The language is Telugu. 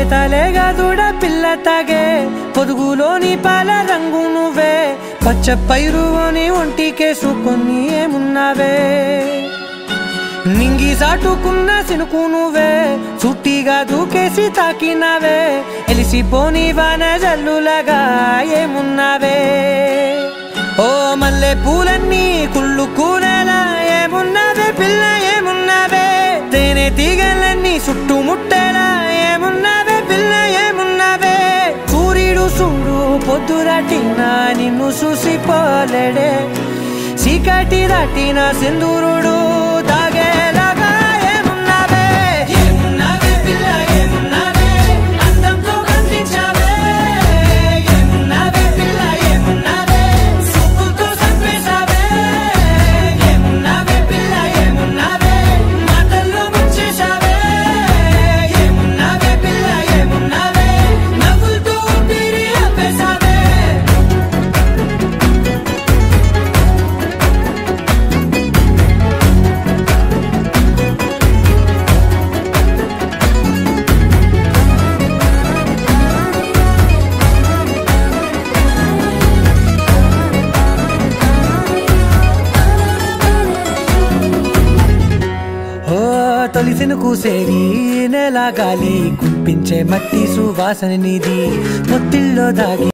లేతలేగా దూడ పిల్ల తాగే పొదుగులోని పాల రంగు నువ్వే పచ్చ పైరుని ఒంటికేసుకొని ఏమున్నావే నింగి సాటుకున్న సినుకు నువ్వే చుట్టిగా దూకేసి తాకినావే ఎలిసిపోని వాన జల్లులగా ఏమున్నావే ఓ మల్లె పూలన్నీ కుళ్ళు కూరలా ఏమున్నావే పిల్ల ఏమున్నావే తేనె తీగలన్నీ చుట్టుముట్టేలా ఏమున్నావే పిల్ల ఏమున్నావే సూర్యుడు చూడు పొద్దురాటినా నిన్ను చూసిపోలేడే చీకటి దాటిన సింధూరుడు తాగేలాగా ఏమున్నావే ఏమున్నావే పిల్ల ఏమున్నావే అందంతో కనిపించావే ఏమున్నావే పిల్ల ఏమున్నావే చూపుతో చంపేశావే ఏమున్నావే పిల్ల ఏమున్నావే మాటల్లో ముంచేశావే ఏమున్నావే పిల్ల ఏమున్నావే నవ్వులతో ఊపిరి ఆపేశావే తొలిసిన కూసేరి నెల గాలి కుప్పించే మట్టి సువాసన నిధి మొత్తిల్లో దాగి